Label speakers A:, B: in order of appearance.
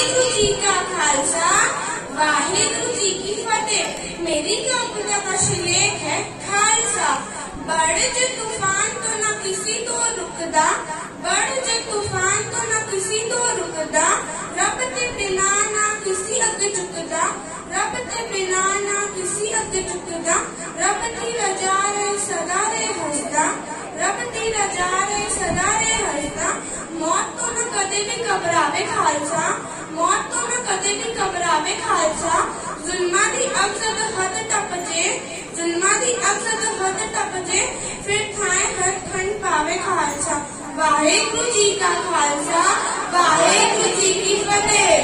A: वाहिगुरु जी का खालसा वाहिगुरु जी की फतेह। मेरी कविता का शीर्षक है खालसा। बढ़ जे तूफान तो न किसी तो रुकदा, बढ़ जे तूफान तो न किसी तो रुकदा, रब ते बिना ना किसी अग झुकदा, रब ते बिना ना किसी अग झुकदा, रब दी रजा रे सदा रे हसदा, रब दी रजा रे सदा रे हसदा। मौत तो न कदे भी घबरावे खालसा, मौत तो न कदे भी घबरावे खालसा। जुल्मा दी अग जद हद टप जे, जुल्मा दी अग जद हद टप जे, फिर थाए हद खंड पावे खालसा। वाहिगुरु जी का खालसा वाहिगुरु जी की फतेह।